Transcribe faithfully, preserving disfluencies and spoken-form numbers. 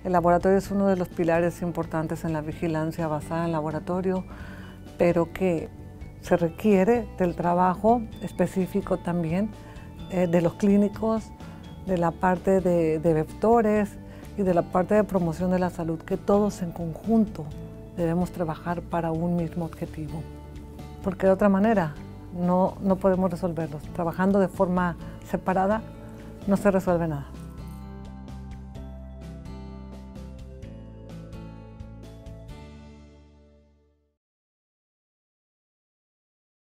El laboratorio es uno de los pilares importantes en la vigilancia basada en laboratorio, pero que se requiere del trabajo específico también eh, de los clínicos, de la parte de, de vectores y de la parte de promoción de la salud, que todos en conjunto debemos trabajar para un mismo objetivo. Porque de otra manera no, no podemos resolverlos. Trabajando de forma separada no se resuelve nada.